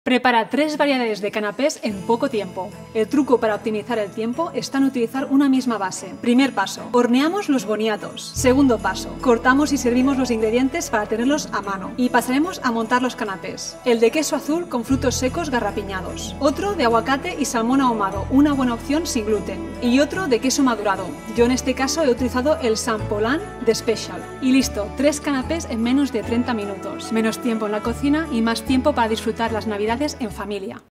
Prepara 3 variedades de canapés en poco tiempo. El truco para optimizar el tiempo está en utilizar una misma base. Primer paso, horneamos los boniatos. Segundo paso, cortamos y servimos los ingredientes para tenerlos a mano. Y pasaremos a montar los canapés. El de queso azul con frutos secos garrapiñados. Otro de aguacate y salmón ahumado, una buena opción sin gluten. Y otro de queso madurado. Yo en este caso he utilizado el San Polán de Special. Y listo, 3 canapés en menos de 30 minutos. Menos tiempo en la cocina y más tiempo para disfrutar las navidades en familia.